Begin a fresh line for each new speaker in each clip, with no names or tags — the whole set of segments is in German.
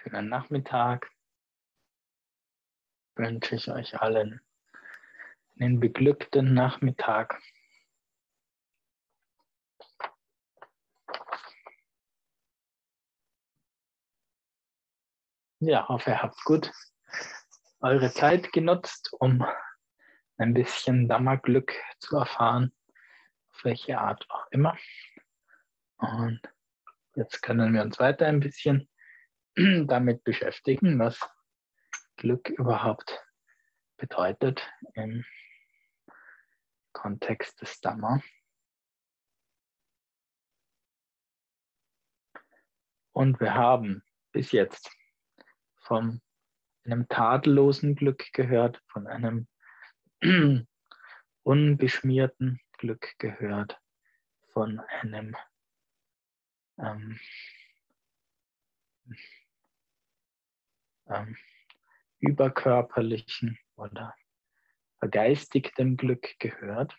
Schönen Nachmittag wünsche ich euch allen einen beglückten Nachmittag. Ja, hoffe, ihr habt gut eure Zeit genutzt, um ein bisschen Dhamma-Glück zu erfahren, auf welche Art auch immer. Und jetzt können wir uns weiter ein bisschen damit beschäftigen, was Glück überhaupt bedeutet im Kontext des Dhamma. Und wir haben bis jetzt von einem tadellosen Glück gehört, von einem unbeschmierten Glück gehört, von einem überkörperlichen oder vergeistigtem Glück gehört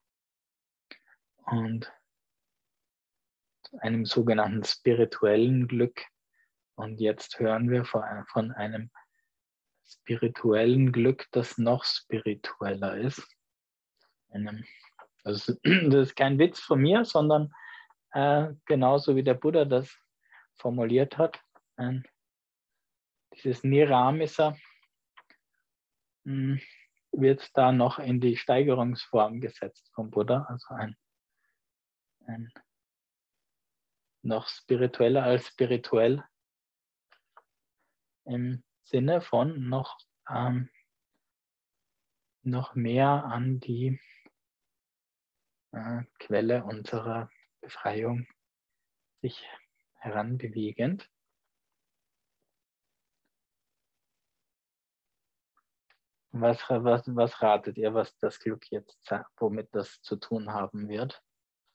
und einem sogenannten spirituellen Glück. Und jetzt hören wir von einem spirituellen Glück, das noch spiritueller ist. Also das ist kein Witz von mir, sondern genauso wie der Buddha das formuliert hat. Dieses Niramisa wird da noch in die Steigerungsform gesetzt vom Buddha, also ein noch spiritueller als spirituell im Sinne von noch mehr an die Quelle unserer Befreiung sich heranbewegend. Was ratet ihr, was das Glück jetzt sagt, womit das zu tun haben wird?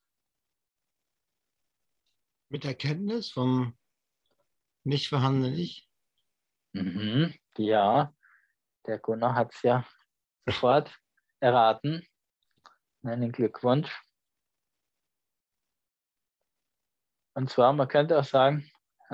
Mit Erkenntnis vom nicht vorhandenen Ich?
Ja, der Gunnar hat es ja sofort erraten. Einen Glückwunsch. Und zwar, man könnte auch sagen,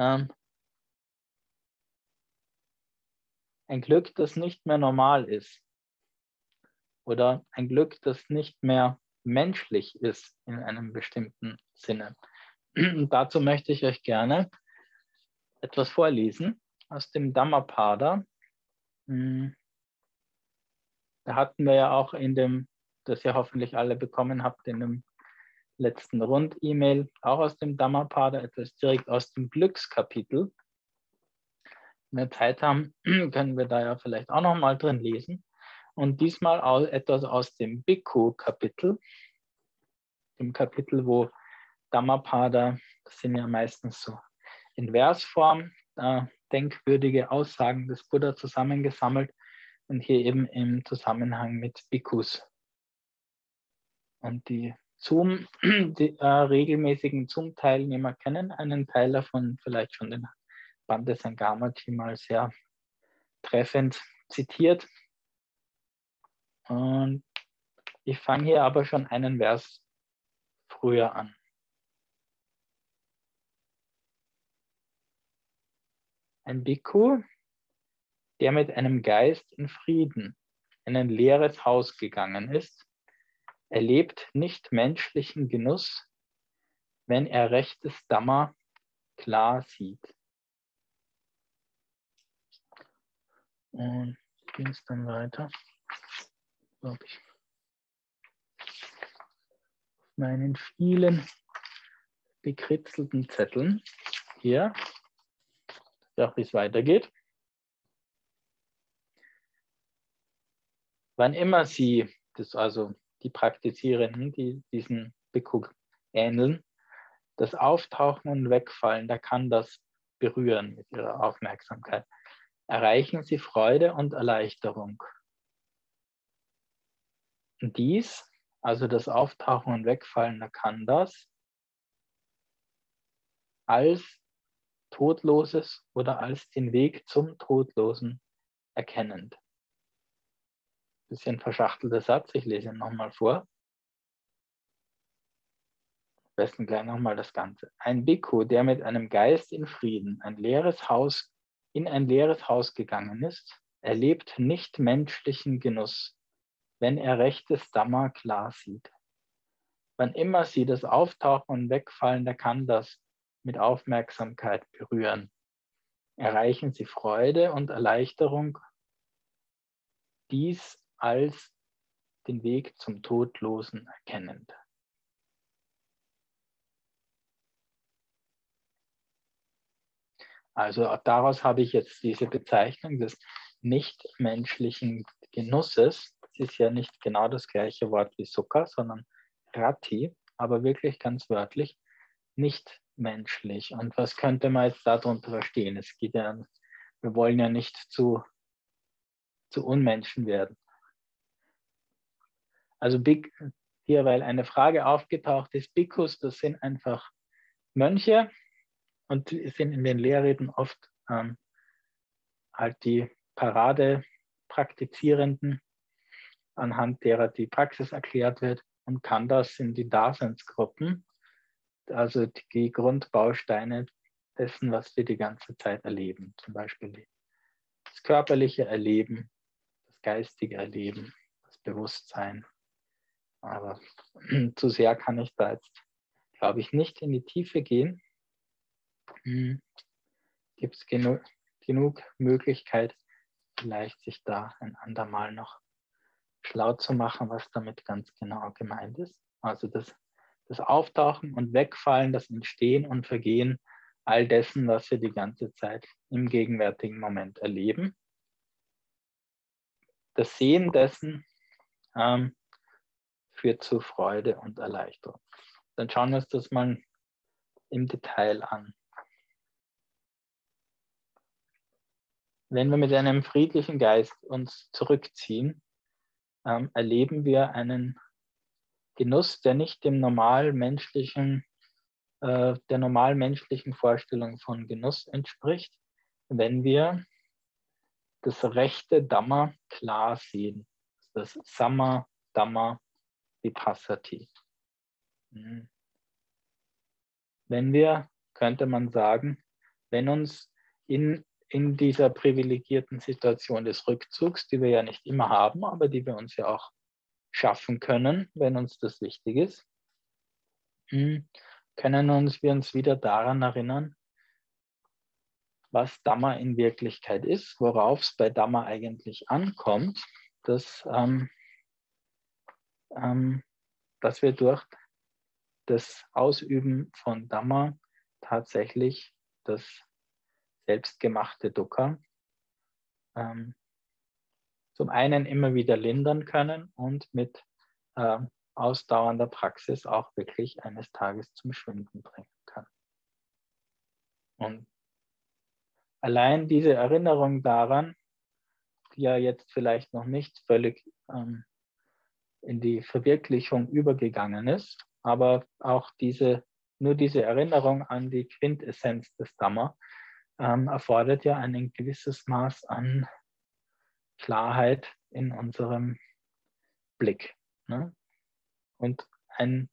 ein Glück, das nicht mehr normal ist. Oder ein Glück, das nicht mehr menschlich ist in einem bestimmten Sinne. Und dazu möchte ich euch gerne etwas vorlesen aus dem Dhammapada. Da hatten wir ja auch in dem, das ihr hoffentlich alle bekommen habt, in dem letzten Rund-E-Mail, auch aus dem Dhammapada, etwas direkt aus dem Glückskapitel. Wenn wir Zeit haben, können wir da ja vielleicht auch noch mal drin lesen. Und diesmal etwas aus dem Bhikkhu-Kapitel, dem Kapitel, wo Dhammapada, das sind ja meistens so in Versform, denkwürdige Aussagen des Buddha zusammengesammelt und hier eben im Zusammenhang mit Bhikkhus. Und die regelmäßigen Zoom-Teilnehmer kennen einen Teil davon, vielleicht schon den Bhante Sangamaji mal sehr treffend zitiert. Und ich fange hier aber schon einen Vers früher an. Ein Bhikkhu, der mit einem Geist in Frieden in ein leeres Haus gegangen ist, erlebt nicht menschlichen Genuss, wenn er rechtes Dhamma klar sieht. Und ging es dann weiter, glaube ich, auf meinen vielen bekritzelten Zetteln hier, auch wie es weitergeht. Wann immer Sie, also die Praktizierenden, die diesen Bhikkhu ähneln, das Auftauchen und Wegfallen, da kann das berühren mit Ihrer Aufmerksamkeit. Erreichen Sie Freude und Erleichterung. Und dies, also das Auftauchen und Wegfallen, da kann das als Todloses oder als den Weg zum Todlosen erkennend. Bisschen verschachtelter Satz, ich lese ihn nochmal vor. Am besten gleich nochmal das Ganze. Ein Bhikkhu, der mit einem Geist in Frieden ein leeres Haus in ein leeres Haus gegangen ist, erlebt nicht menschlichen Genuss, wenn er rechtes Dhamma klar sieht. Wann immer sie das Auftauchen und Wegfallen der Khandhas mit Aufmerksamkeit berühren, erreichen sie Freude und Erleichterung, dies als den Weg zum Todlosen erkennend. Also daraus habe ich jetzt diese Bezeichnung des nichtmenschlichen Genusses. Das ist ja nicht genau das gleiche Wort wie Sukha, sondern Rati, aber wirklich ganz wörtlich nicht menschlich. Und was könnte man jetzt darunter verstehen? Es geht ja, wir wollen ja nicht zu Unmenschen werden. Also hier, weil eine Frage aufgetaucht ist, Bhikkhus, das sind einfach Mönche und die sind in den Lehrreden oft halt die Paradepraktizierenden, anhand derer die Praxis erklärt wird, und Khandhas sind die Daseinsgruppen, also die Grundbausteine dessen, was wir die ganze Zeit erleben. Zum Beispiel das körperliche Erleben, das geistige Erleben, das Bewusstsein. Aber zu sehr kann ich da jetzt, glaube ich, nicht in die Tiefe gehen. Gibt es genug Möglichkeit, vielleicht sich da ein andermal noch schlau zu machen, was damit ganz genau gemeint ist. Also das Auftauchen und Wegfallen, das Entstehen und Vergehen all dessen, was wir die ganze Zeit im gegenwärtigen Moment erleben. Das Sehen dessen führt zu Freude und Erleichterung. Dann schauen wir uns das mal im Detail an. Wenn wir mit einem friedlichen Geist uns zurückziehen, erleben wir einen Genuss, der nicht dem der normalmenschlichen Vorstellung von Genuss entspricht, wenn wir das rechte Dhamma klar sehen. Das Samma Dhamma Vipassati. Wenn wir, könnte man sagen, wenn uns in dieser privilegierten Situation des Rückzugs, die wir ja nicht immer haben, aber die wir uns ja auch schaffen können, wenn uns das wichtig ist, können wir uns wieder daran erinnern, was Dhamma in Wirklichkeit ist, worauf es bei Dhamma eigentlich ankommt, dass wir durch das Ausüben von Dhamma tatsächlich das selbstgemachte Dukkha zum einen immer wieder lindern können und mit ausdauernder Praxis auch wirklich eines Tages zum Schwinden bringen kann. Und allein diese Erinnerung daran, die ja jetzt vielleicht noch nicht völlig in die Verwirklichung übergegangen ist, aber auch nur diese Erinnerung an die Quintessenz des Dhamma erfordert ja ein gewisses Maß an Klarheit in unserem Blick. Ne? Und ein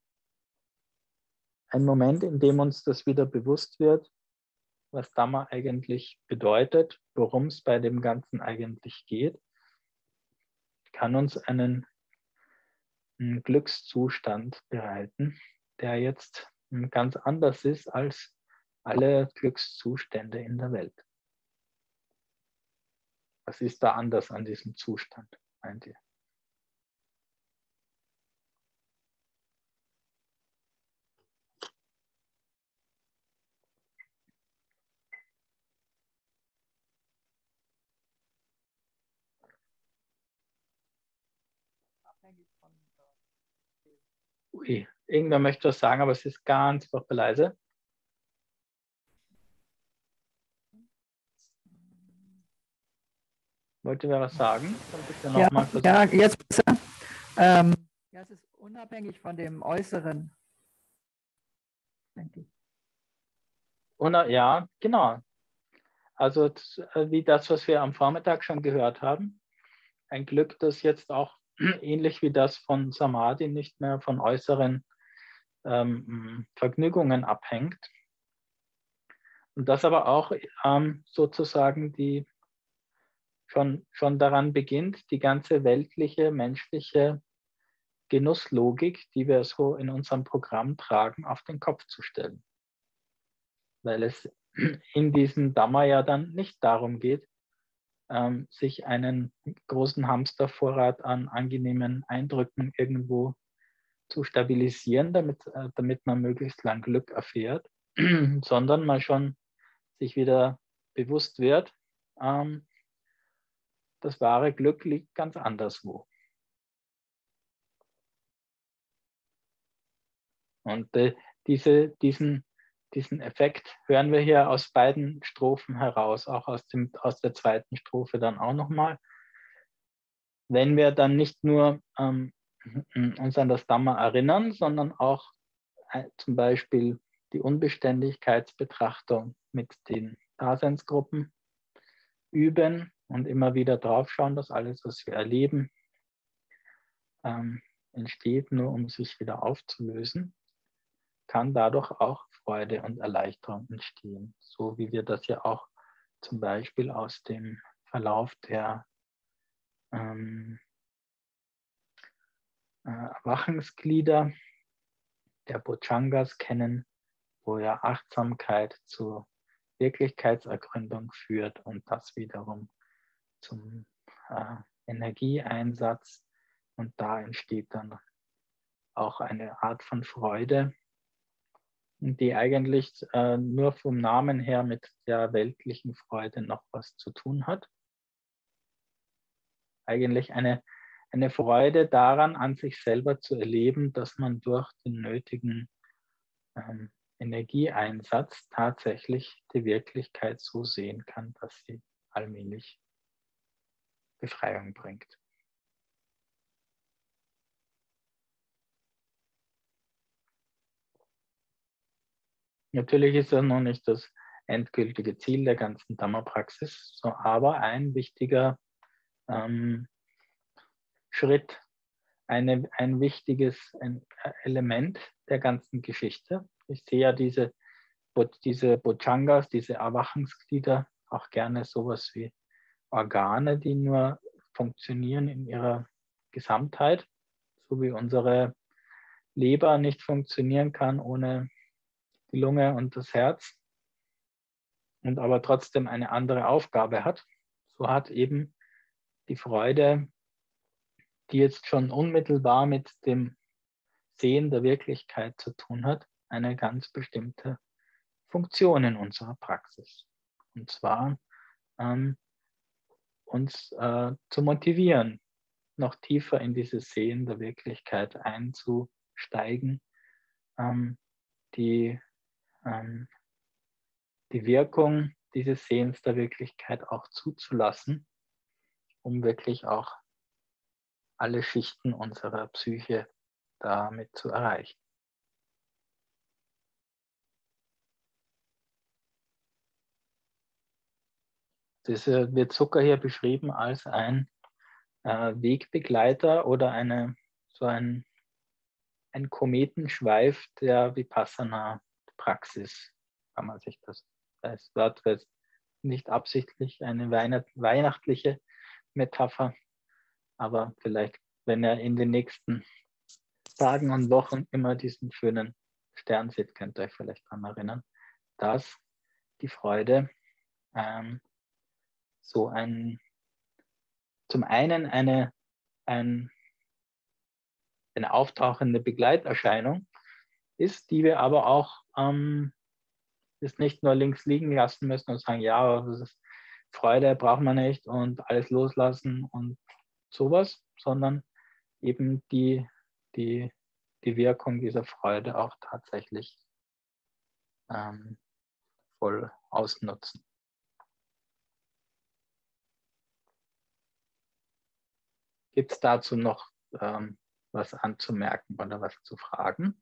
Moment, in dem uns das wieder bewusst wird, was Dhamma eigentlich bedeutet, worum es bei dem Ganzen eigentlich geht, kann uns einen Glückszustand bereiten, der jetzt ganz anders ist als alle Glückszustände in der Welt. Was ist da anders an diesem Zustand, meint ihr? Ui, irgendwer möchte was sagen, aber es ist ganz furchtbar leise. Wollte wer was sagen?
Ja, jetzt besser. Ja, es ist unabhängig von dem Äußeren, denke ich.
Ja, genau. Also wie das, was wir am Vormittag schon gehört haben. Ein Glück, das jetzt auch ähnlich wie das von Samadhi nicht mehr von äußeren Vergnügungen abhängt. Und das aber auch sozusagen schon daran beginnt, die ganze weltliche, menschliche Genusslogik, die wir so in unserem Programm tragen, auf den Kopf zu stellen. Weil es in diesem Dhamma ja dann nicht darum geht, sich einen großen Hamstervorrat an angenehmen Eindrücken irgendwo zu stabilisieren, damit man möglichst lang Glück erfährt, sondern man schon sich wieder bewusst wird, das wahre Glück liegt ganz anderswo. Und diesen Effekt hören wir hier aus beiden Strophen heraus, auch aus der zweiten Strophe dann auch nochmal. Wenn wir dann nicht nur uns an das Dhamma erinnern, sondern auch zum Beispiel die Unbeständigkeitsbetrachtung mit den Daseinsgruppen üben und immer wieder draufschauen, dass alles, was wir erleben, entsteht nur, um sich wieder aufzulösen, kann dadurch auch Freude und Erleichterung entstehen. So wie wir das ja auch zum Beispiel aus dem Verlauf der Erwachensglieder, der Bojjhangas kennen, wo ja Achtsamkeit zur Wirklichkeitsergründung führt und das wiederum zum Energieeinsatz. Und da entsteht dann auch eine Art von Freude, die eigentlich nur vom Namen her mit der weltlichen Freude noch was zu tun hat. Eigentlich eine Freude daran, an sich selber zu erleben, dass man durch den nötigen Energieeinsatz tatsächlich die Wirklichkeit so sehen kann, dass sie allmählich Befreiung bringt. Natürlich ist das noch nicht das endgültige Ziel der ganzen Dhamma-Praxis, so, aber ein wichtiger Schritt, ein wichtiges Element der ganzen Geschichte. Ich sehe ja diese Bojjhangas, diese Erwachensglieder, auch gerne sowas wie Organe, die nur funktionieren in ihrer Gesamtheit, so wie unsere Leber nicht funktionieren kann ohne die Lunge und das Herz und aber trotzdem eine andere Aufgabe hat. So hat eben die Freude, die jetzt schon unmittelbar mit dem Sehen der Wirklichkeit zu tun hat, eine ganz bestimmte Funktion in unserer Praxis. Und zwar uns zu motivieren, noch tiefer in dieses Sehen der Wirklichkeit einzusteigen, die Wirkung dieses Sehens der Wirklichkeit auch zuzulassen, um wirklich auch alle Schichten unserer Psyche damit zu erreichen. Das wird Zucker hier beschrieben als ein Wegbegleiter oder ein Kometenschweif der Vipassana-Praxis, kann man sich das als Wort nicht absichtlich eine weihnachtliche Metapher, aber vielleicht, wenn er in den nächsten Tagen und Wochen immer diesen schönen Stern sieht, könnt ihr euch vielleicht daran erinnern, dass die Freude zum einen eine auftauchende Begleiterscheinung ist, die wir aber auch ist nicht nur links liegen lassen müssen und sagen, ja, das ist Freude braucht man nicht und alles loslassen und sowas, sondern eben die Wirkung dieser Freude auch tatsächlich voll ausnutzen. Gibt es dazu noch was anzumerken oder was zu fragen?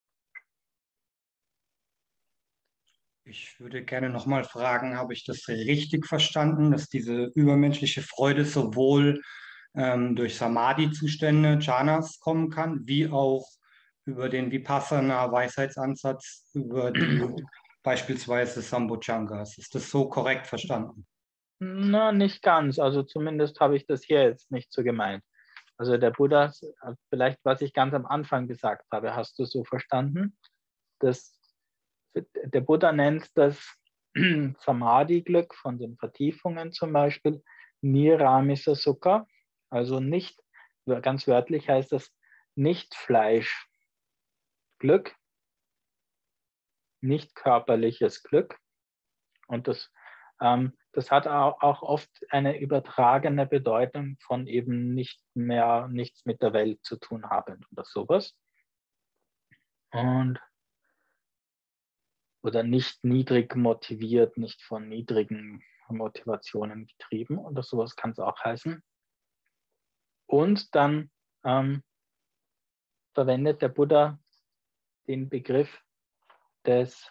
Ich würde gerne nochmal fragen, habe ich das richtig verstanden, dass diese übermenschliche Freude sowohl durch Samadhi-Zustände, Jhanas kommen kann, wie auch über den Vipassana-Weisheitsansatz, über die beispielsweise Sambhojjhanas. Ist das so korrekt verstanden?
Na, nicht ganz. Also zumindest habe ich das hier jetzt nicht so gemeint. Also der Buddha, vielleicht was ich ganz am Anfang gesagt habe, hast du so verstanden? Dass der Buddha nennt das Samadhi-Glück von den Vertiefungen zum Beispiel Niramisa Sukha, also nicht, ganz wörtlich heißt das nicht Fleischglück, nicht körperliches Glück. Und das hat auch oft eine übertragene Bedeutung von eben nicht mehr nichts mit der Welt zu tun haben oder sowas. Oder nicht niedrig motiviert, nicht von niedrigen Motivationen getrieben oder sowas kann es auch heißen. Und dann verwendet der Buddha den Begriff des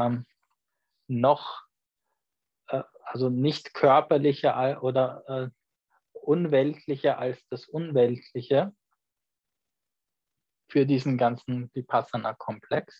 also nicht körperlicher oder unweltlicher als das Unweltliche für diesen ganzen Vipassana-Komplex.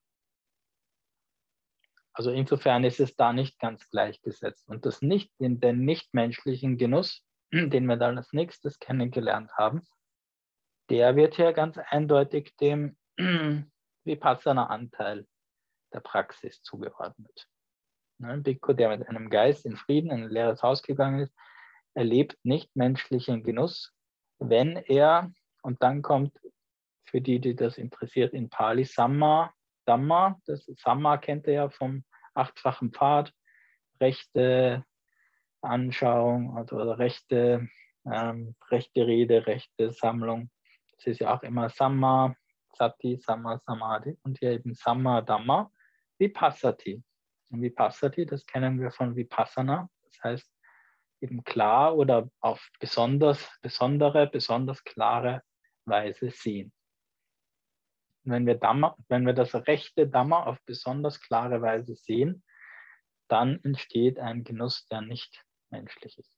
Also insofern ist es da nicht ganz gleichgesetzt. Und den nichtmenschlichen Genuss, den wir dann als nächstes kennengelernt haben, der wird hier ganz eindeutig dem Vipassana-Anteil der Praxis zugeordnet. Ein Bhikkhu, der mit einem Geist in Frieden in ein leeres Haus gegangen ist, erlebt nichtmenschlichen Genuss, wenn er, und dann kommt für die das interessiert, in Pali Samma, Dhamma, das Samma kennt ihr ja vom 8-fachen Pfad, rechte Anschauung oder rechte Rede, rechte Sammlung. Das ist ja auch immer Samma, Sati, Samma, Samadhi und hier eben Samma, Dhamma, Vipassati. Und Vipassati, das kennen wir von Vipassana, das heißt eben klar oder auf besonders klare Weise sehen. Und wenn wir das rechte Dhamma auf besonders klare Weise sehen, dann entsteht ein Genuss, der nicht menschlich ist.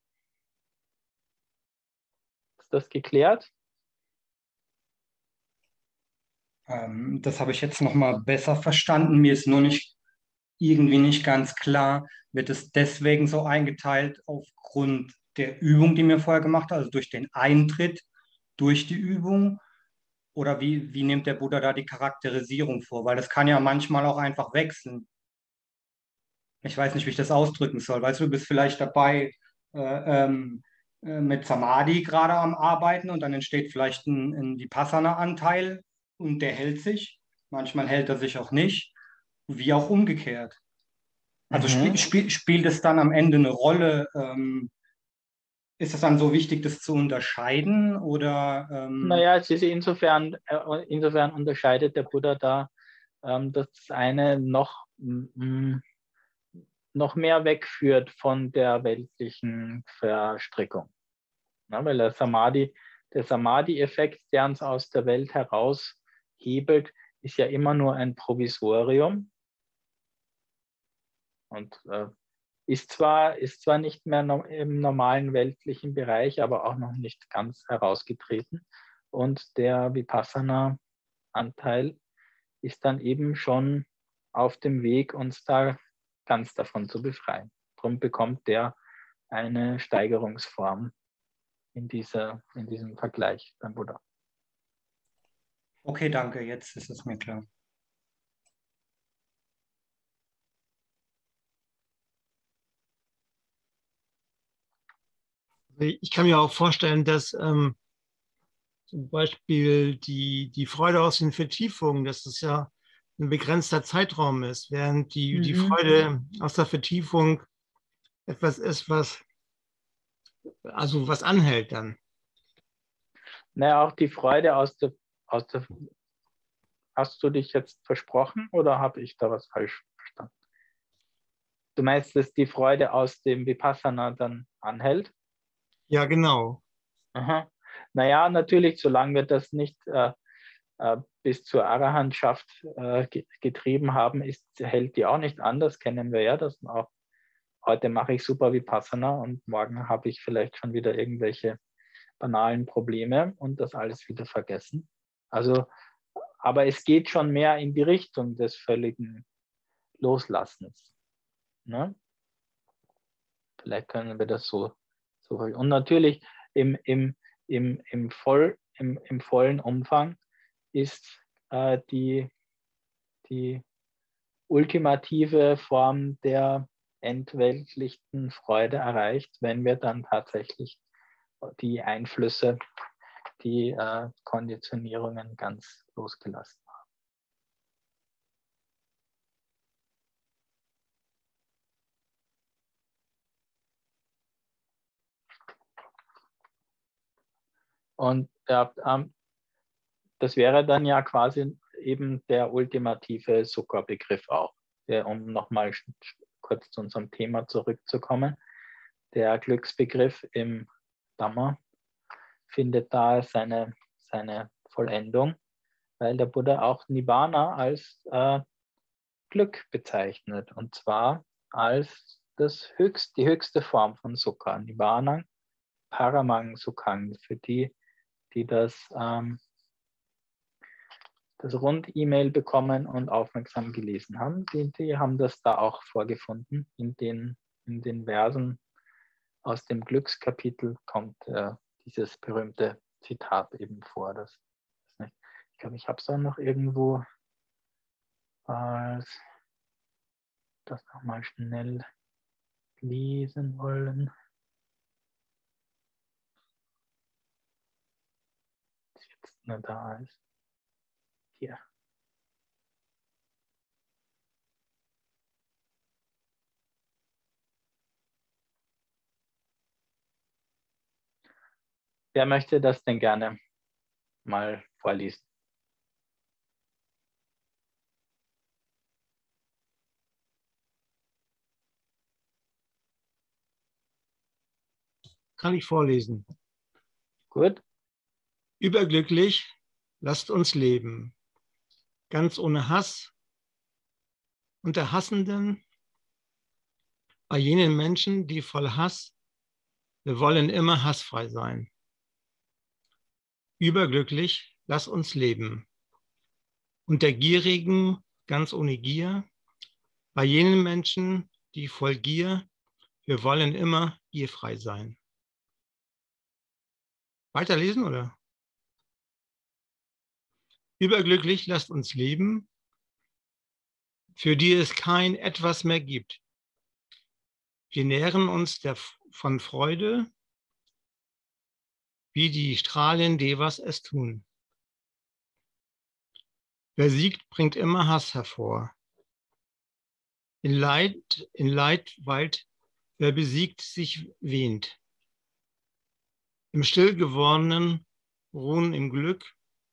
Ist das geklärt?
Das habe ich jetzt noch mal besser verstanden. Mir ist nur irgendwie nicht ganz klar, wird es deswegen so eingeteilt aufgrund der Übung, die wir vorher gemacht haben, also durch den Eintritt durch die Übung? Oder wie nimmt der Buddha da die Charakterisierung vor? Weil das kann ja manchmal auch einfach wechseln. Ich weiß nicht, wie ich das ausdrücken soll. Weißt du, du bist vielleicht dabei mit Samadhi gerade am Arbeiten und dann entsteht vielleicht ein Vipassana-Anteil und der hält sich. Manchmal hält er sich auch nicht, wie auch umgekehrt. Also spielt es dann am Ende eine Rolle? Ist es dann so wichtig, das zu unterscheiden? Oder,
Naja, es ist insofern unterscheidet der Buddha da das eine noch mehr wegführt von der weltlichen Verstrickung. Ja, weil der Samadhi-Effekt, der uns aus der Welt heraushebelt, ist ja immer nur ein Provisorium und ist zwar nicht mehr im normalen weltlichen Bereich, aber auch noch nicht ganz herausgetreten. Und der Vipassana-Anteil ist dann eben schon auf dem Weg, uns da ganz davon zu befreien. Darum bekommt der eine Steigerungsform in diesem Vergleich beim Buddha.
okay, danke, jetzt ist es mir klar.
Ich kann mir auch vorstellen, dass zum Beispiel die Freude aus den Vertiefungen, dass es ja ein begrenzter Zeitraum ist, während die Freude aus der Vertiefung etwas ist, was anhält dann.
Naja, auch die Freude aus der hast du dich jetzt versprochen oder habe ich da was falsch verstanden? Du meinst, dass die Freude aus dem Vipassana dann anhält?
Ja, genau.
Aha. Naja, natürlich, solange wir das nicht bis zur Arahantschaft getrieben haben, hält die auch nicht an. Das kennen wir ja. Das auch, heute mache ich super Vipassana und morgen habe ich vielleicht schon wieder irgendwelche banalen Probleme und das alles wieder vergessen. Also, aber es geht schon mehr in die Richtung des völligen Loslassens. Ne? Vielleicht können wir das so. Und natürlich im vollen Umfang ist die ultimative Form der entweltlichten Freude erreicht, wenn wir dann tatsächlich die Einflüsse, die Konditionierungen ganz losgelassen haben. Und das wäre dann ja quasi eben der ultimative Sukha-Begriff auch, um nochmal kurz zu unserem Thema zurückzukommen. Der Glücksbegriff im Dhamma findet da seine Vollendung, weil der Buddha auch Nibbana als Glück bezeichnet, und zwar als die höchste Form von Sukha. Nibbana Paramang Sukhang, für die das Rund-E-Mail bekommen und aufmerksam gelesen haben. Die haben das da auch vorgefunden. In den Versen aus dem Glückskapitel kommt dieses berühmte Zitat eben vor. Ich glaube, ich habe es auch noch irgendwo das nochmal schnell lesen wollen. Das jetzt nur da ist. Hier. Wer möchte das denn gerne mal vorlesen?
Kann ich vorlesen.
Gut.
Überglücklich, lasst uns leben, ganz ohne Hass, unter Hassenden, bei jenen Menschen, die voll Hass, wir wollen immer hassfrei sein. Überglücklich, lasst uns leben, unter Gierigen, ganz ohne Gier, bei jenen Menschen, die voll Gier, wir wollen immer gierfrei sein. Weiterlesen, oder? Überglücklich, lasst uns leben, für die es kein Etwas mehr gibt. Wir nähren uns von Freude, wie die Strahlen Devas es tun. Wer siegt, bringt immer Hass hervor. In Leid weilt, wer besiegt, sich wähnt. Im still gewordenen ruhen im Glück,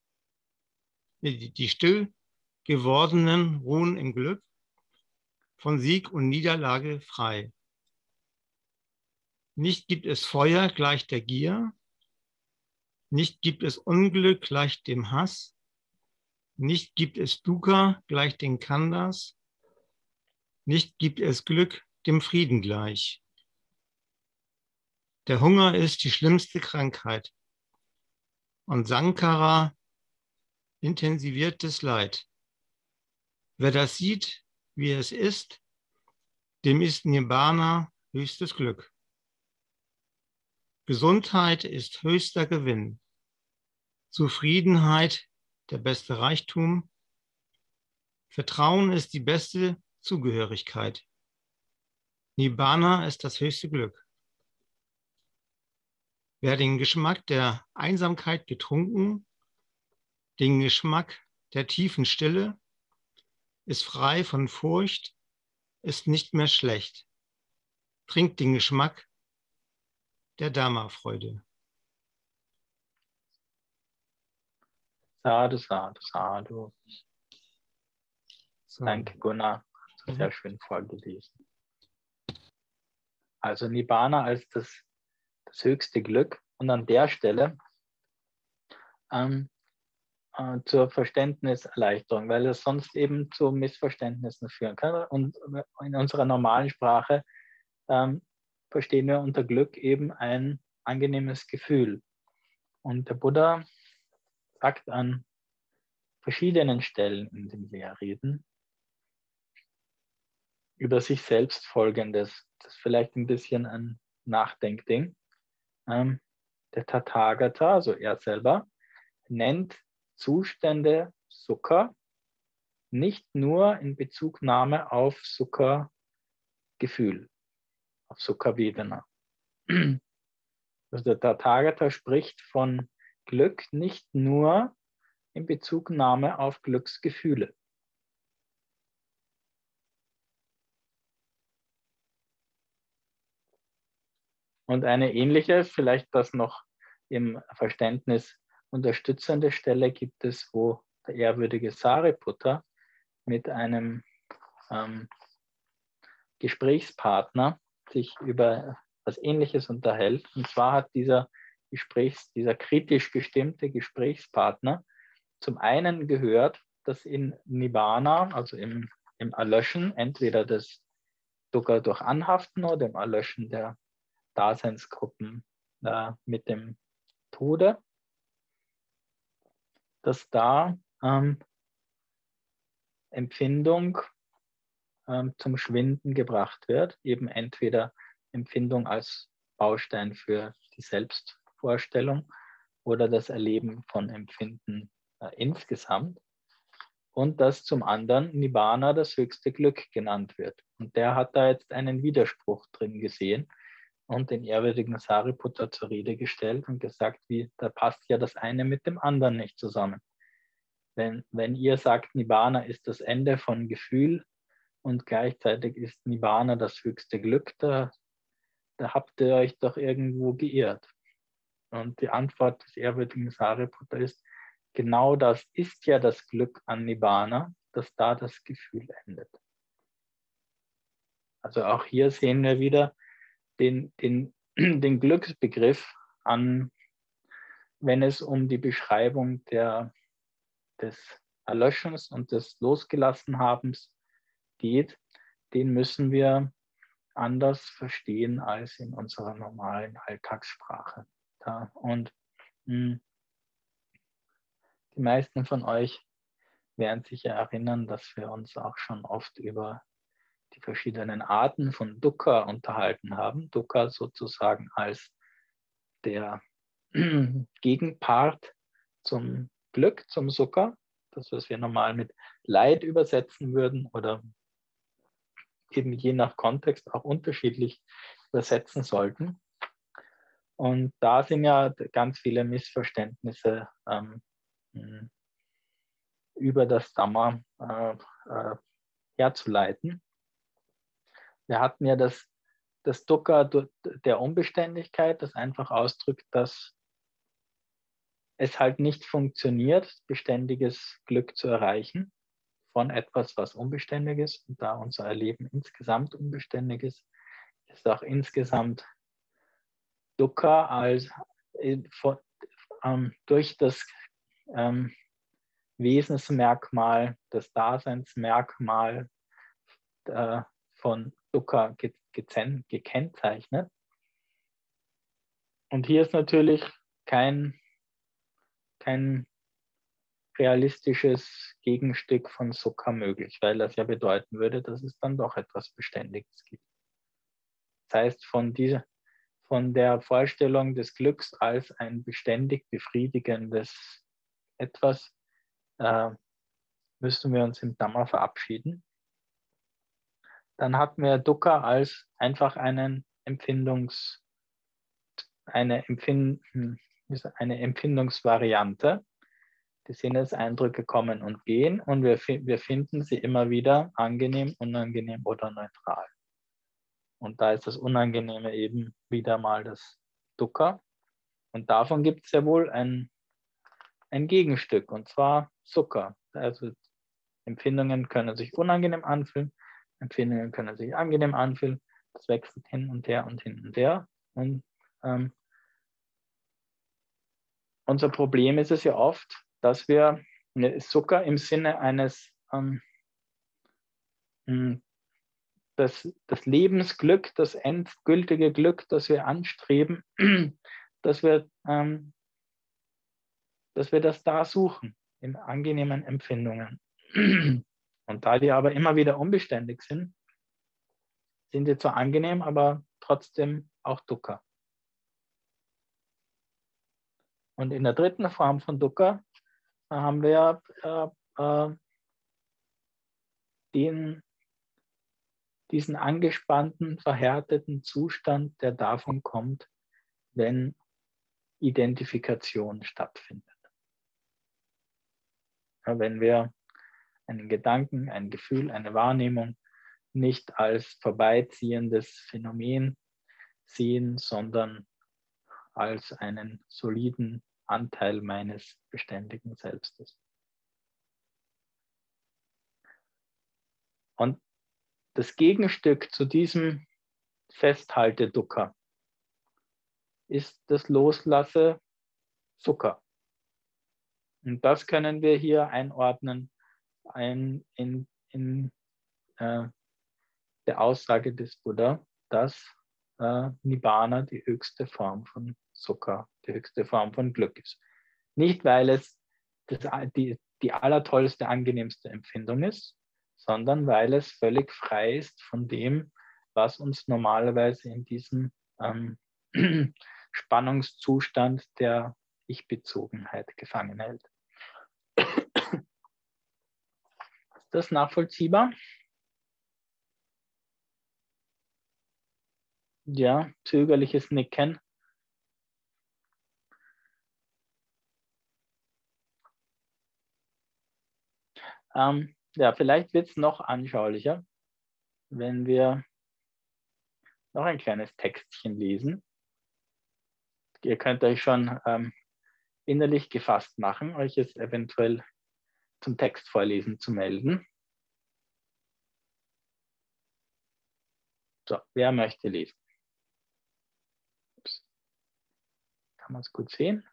die still gewordenen ruhen im Glück, von Sieg und Niederlage frei. Nicht gibt es Feuer gleich der Gier, nicht gibt es Unglück gleich dem Hass, nicht gibt es Dukkha gleich den Khandhas, nicht gibt es Glück dem Frieden gleich. Der Hunger ist die schlimmste Krankheit und Sankara intensiviertes Leid. Wer das sieht, wie es ist, dem ist Nibbana höchstes Glück. Gesundheit ist höchster Gewinn. Zufriedenheit der beste Reichtum. Vertrauen ist die beste Zugehörigkeit. Nibbana ist das höchste Glück. Wer den Geschmack der Einsamkeit getrunken, den Geschmack der tiefen Stille, ist frei von Furcht, ist nicht mehr schlecht. Trinkt den Geschmack der Dharma-Freude.
Sadhu, sadhu, sadhu.
So.
Danke, Gunnar. Sehr schön vorgelesen. Also Nibbana als das höchste Glück. Und an der Stelle zur Verständniserleichterung, weil es sonst eben zu Missverständnissen führen kann. Und in unserer normalen Sprache verstehen wir unter Glück eben ein angenehmes Gefühl. Und der Buddha sagt an verschiedenen Stellen in den Lehrreden, über sich selbst Folgendes. Das ist vielleicht ein bisschen ein Nachdenkding. Der Tathagata, also er selber, nennt Zustände Sukha nicht nur in Bezugnahme auf Sukha-Gefühl, auf Sukha-Vedana. Also der Tathagata spricht von Glück nicht nur in Bezugnahme auf Glücksgefühle. Und eine ähnliche, vielleicht das noch im Verständnis unterstützende Stelle gibt es, wo der ehrwürdige Sariputta mit einem Gesprächspartner sich über was Ähnliches unterhält. Und zwar hat dieser kritisch gestimmte Gesprächspartner zum einen gehört, dass in Nibbana, also im Erlöschen, entweder das Dukkha durch Anhaften oder im Erlöschen der Daseinsgruppen mit dem Tode, dass da Empfindung zum Schwinden gebracht wird, eben entweder Empfindung als Baustein für die Selbstvorstellung oder das Erleben von Empfinden insgesamt, und dass zum anderen Nibbana das höchste Glück genannt wird. Und der hat da jetzt einen Widerspruch drin gesehen und den ehrwürdigen Sariputta zur Rede gestellt und gesagt, da passt ja das eine mit dem anderen nicht zusammen. Wenn ihr sagt, Nibbana ist das Ende von Gefühl und gleichzeitig ist Nibbana das höchste Glück, da habt ihr euch doch irgendwo geirrt. Und die Antwort des ehrwürdigen Sariputta ist, genau das ist ja das Glück an Nibbana, dass da das Gefühl endet. Also auch hier sehen wir wieder den Glücksbegriff an, wenn es um die Beschreibung des Erlöschens und des Losgelassenhabens geht. Den müssen wir anders verstehen als in unserer normalen Alltagssprache. Ja, und die meisten von euch werden sich ja erinnern, dass wir uns auch schon oft über die verschiedenen Arten von Dukkha unterhalten haben. Dukkha sozusagen als der Gegenpart zum Glück, zum Sukha, das, was wir normal mit Leid übersetzen würden oder eben je nach Kontext auch unterschiedlich übersetzen sollten. Und da sind ja ganz viele Missverständnisse über das Dhamma herzuleiten. Wir hatten ja das Dukkha der Unbeständigkeit, das einfach ausdrückt, dass es halt nicht funktioniert, beständiges Glück zu erreichen von etwas, was unbeständig ist. Und da unser Erleben insgesamt unbeständig ist auch insgesamt Dukkha als durch das Wesensmerkmal, das Daseinsmerkmal von Dukkha gekennzeichnet. Und hier ist natürlich kein realistisches Gegenstück von Sukha möglich, weil das ja bedeuten würde, dass es dann doch etwas Beständiges gibt. Das heißt, von der Vorstellung des Glücks als ein beständig befriedigendes Etwas müssen wir uns im Dhamma verabschieden. Dann hatten wir Dukkha als einfach eine Empfindungsvariante. Die Sinneseindrücke kommen und gehen und wir finden sie immer wieder angenehm, unangenehm oder neutral. Und da ist das Unangenehme eben wieder mal das Dukkha. Und davon gibt es ja wohl ein Gegenstück, und zwar Sukha. Also Empfindungen können sich unangenehm anfühlen, Empfindungen können sich angenehm anfühlen. Das wechselt hin und her und hin und her. Und unser Problem ist es ja oft, dass wir Sukha im Sinne eines das Lebensglück, das endgültige Glück, das wir anstreben, dass wir das da suchen, in angenehmen Empfindungen. Und da die aber immer wieder unbeständig sind, sind jetzt zwar angenehm, aber trotzdem auch Dukkha. Und in der dritten Form von Dukkha haben wir diesen angespannten, verhärteten Zustand, der davon kommt, wenn Identifikation stattfindet. Ja, wenn wir einen Gedanken, ein Gefühl, eine Wahrnehmung nicht als vorbeiziehendes Phänomen sehen, sondern als einen soliden Anteil meines beständigen Selbstes. Und das Gegenstück zu diesem Festhalte-Dukkha ist das Loslasse Sukha. Und das können wir hier einordnen in der Aussage des Buddha, dass Nibbana die höchste Form von Sukha, die höchste Form von Glück ist. Nicht, weil es die allertollste, angenehmste Empfindung ist, sondern weil es völlig frei ist von dem, was uns normalerweise in diesem Spannungszustand der Ich-Bezogenheit gefangen hält. Ist das nachvollziehbar? Ja, zögerliches Nicken. Ja, vielleicht wird es noch anschaulicher, wenn wir noch ein kleines Textchen lesen. Ihr könnt euch schon innerlich gefasst machen, euch es eventuell zum Textvorlesen zu melden. So, wer möchte lesen? Ups. Kann man es gut sehen?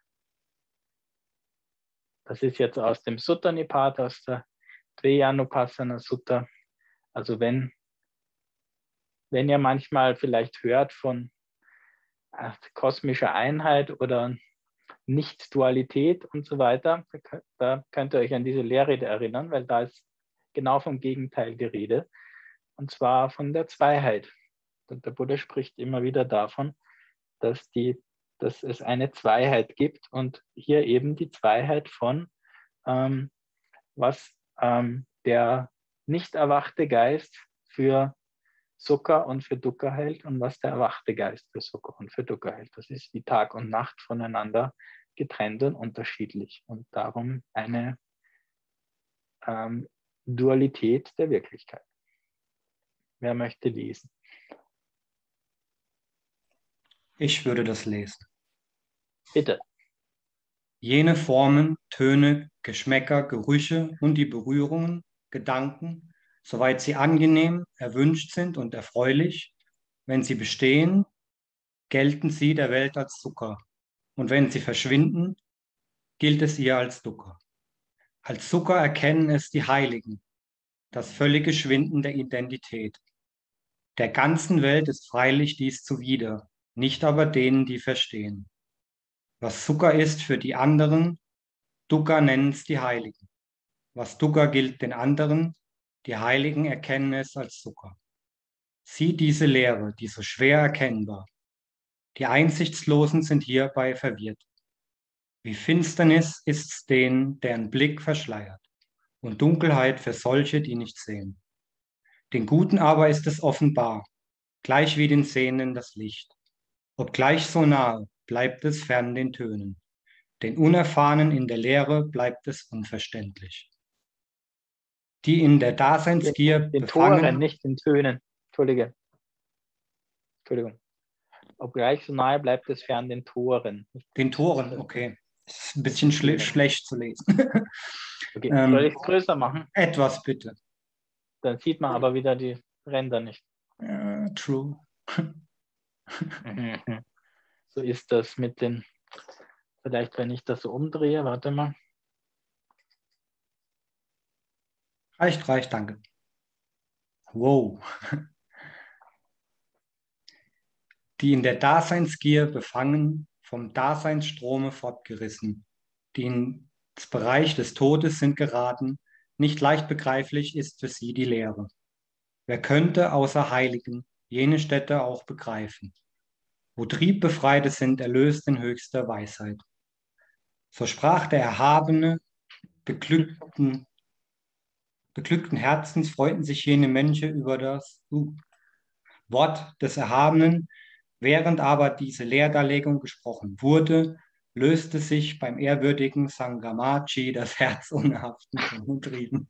Das ist jetzt aus dem Sutta Nipata, aus der Dveyanupassana Sutta. Also wenn ihr manchmal vielleicht hört von kosmischer Einheit oder Nicht-Dualität und so weiter, da könnt ihr euch an diese Lehrrede erinnern, weil da ist genau vom Gegenteil die Rede, und zwar von der Zweiheit. Und der Buddha spricht immer wieder davon, dass es eine Zweiheit gibt und hier eben die Zweiheit von was der nicht erwachte Geist für Sukha und für Dukkha hält und was der erwachte Geist für Sukha und für Dukkha hält. Das ist wie Tag und Nacht voneinander getrennt und unterschiedlich und darum eine Dualität der Wirklichkeit. Wer möchte lesen?
Ich würde das lesen.
Bitte.
Jene Formen, Töne, Geschmäcker, Gerüche und die Berührungen, Gedanken, soweit sie angenehm, erwünscht sind und erfreulich, wenn sie bestehen, gelten sie der Welt als Sukha. Und wenn sie verschwinden, gilt es ihr als Dukkha. Als Sukha erkennen es die Heiligen, das völlige Schwinden der Identität. Der ganzen Welt ist freilich dies zuwider, nicht aber denen, die verstehen. Was Sukha ist für die anderen, Dukkha nennen es die Heiligen. Was Dukkha gilt den anderen, die Heiligen erkennen es als Sukha. Sieh diese Lehre, die so schwer erkennbar. Die Einsichtslosen sind hierbei verwirrt. Wie Finsternis ist's denen, deren Blick verschleiert, und Dunkelheit für solche, die nicht sehen. Den Guten aber ist es offenbar, gleich wie den Sehenden das Licht. Obgleich so nahe, bleibt es fern den Tönen. Den Unerfahrenen in der Lehre bleibt es unverständlich. Die in der Daseinsgier
Den
befangen...
Toren, nicht den Tönen. Entschuldigung. Obgleich so nahe bleibt es fern den Toren.
Den Toren, okay. Das ist ein bisschen schlecht zu lesen.
Okay, soll ich es größer machen?
Etwas bitte.
Dann sieht man aber wieder die Ränder nicht.
True.
So ist das mit den, vielleicht wenn ich das so umdrehe, warte mal.
Reicht, danke. Wow. Die in der Daseinsgier befangen, vom Daseinsstrome fortgerissen, die ins Bereich des Todes sind geraten, nicht leicht begreiflich ist für sie die Lehre. Wer könnte außer Heiligen jene Städte auch begreifen, wo Triebbefreite sind, erlöst in höchster Weisheit. So sprach der Erhabene, beglückten Herzens freuten sich jene Menschen über das Wort des Erhabenen. Während aber diese Lehrdarlegung gesprochen wurde, löste sich beim ehrwürdigen Sangamachi das Herz unerhaften von Umtrieben.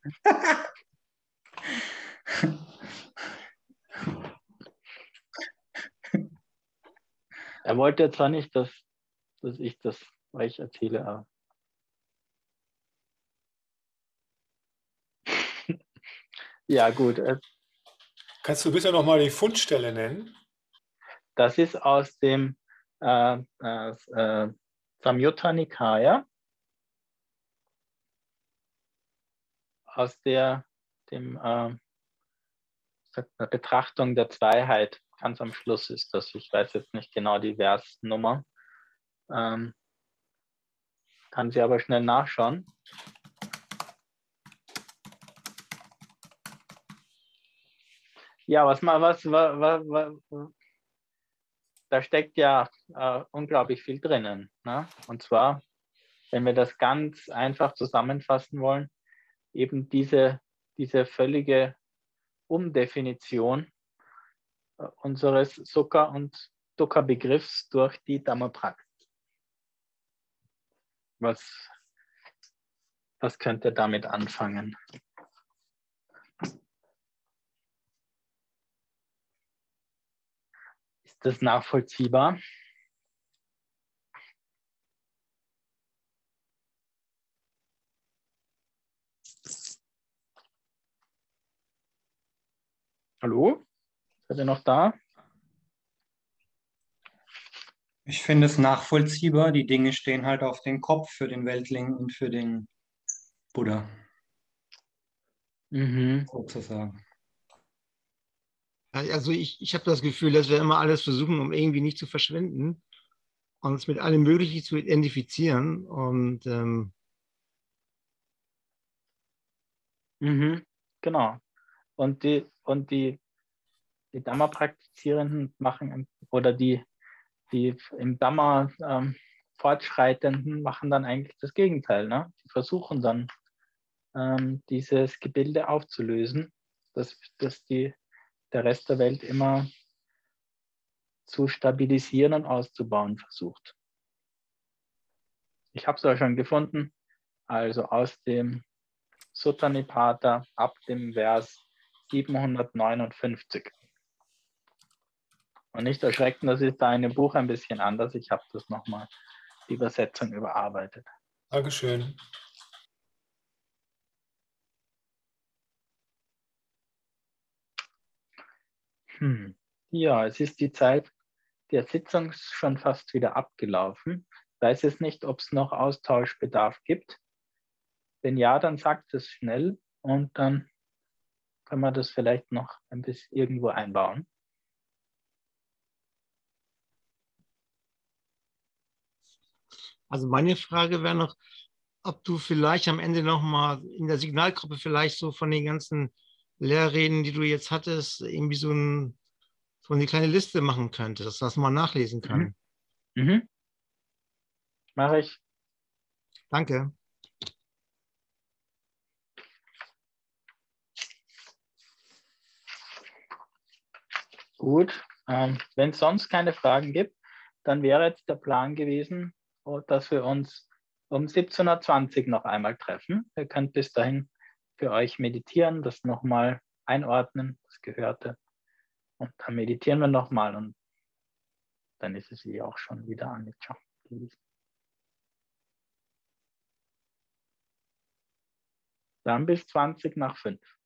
Er wollte zwar nicht, dass ich das euch erzähle, aber ja gut.
Kannst du bitte nochmal die Fundstelle nennen?
Das ist aus dem Samyutta Nikaya, aus der Betrachtung der Zweiheit. Ganz am Schluss ist das. Ich weiß jetzt nicht genau die Versnummer. Kann sie aber schnell nachschauen. Ja, da steckt ja unglaublich viel drinnen. Ne? Und zwar, wenn wir das ganz einfach zusammenfassen wollen, eben diese völlige Umdefinition unseres Sukha- und Dukkha-Begriffs durch die Dhammapraxis. Was könnt ihr damit anfangen? Ist das nachvollziehbar? Hallo? Seid ihr noch da?
Ich finde es nachvollziehbar. Die Dinge stehen halt auf den Kopf für den Weltling und für den Buddha, sozusagen.
Also ich habe das Gefühl, dass wir immer alles versuchen, um irgendwie nicht zu verschwinden und uns mit allem Möglichen zu identifizieren. Und
genau. Und die Dhamma-Praktizierenden machen, oder die im Dhamma Fortschreitenden machen dann eigentlich das Gegenteil. Ne? Die versuchen dann, dieses Gebilde aufzulösen, dass der Rest der Welt immer zu stabilisieren und auszubauen versucht. Ich habe es auch schon gefunden, also aus dem Sutta Nipata ab dem Vers 759. Und nicht erschrecken, das ist da in dem Buch ein bisschen anders. Ich habe das nochmal, die Übersetzung überarbeitet.
Dankeschön.
Ja, es ist die Zeit der Sitzung schon fast wieder abgelaufen. Ich weiß es nicht, ob es noch Austauschbedarf gibt. Wenn ja, dann sagt es schnell und dann können wir das vielleicht noch ein bisschen irgendwo einbauen.
also meine Frage wäre noch, ob du vielleicht am Ende nochmal in der Signalgruppe vielleicht so von den ganzen Lehrreden, die du jetzt hattest, irgendwie so eine kleine Liste machen könntest, dass das mal nachlesen kann.
Mache ich.
Danke.
Gut. Wenn es sonst keine Fragen gibt, dann wäre jetzt der Plan gewesen, dass wir uns um 17:20 Uhr noch einmal treffen. Ihr könnt bis dahin für euch meditieren, das nochmal einordnen, das Gehörte. Und dann meditieren wir nochmal und dann ist es auch schon wieder angeschaut gewesen. Dann bis 5:20.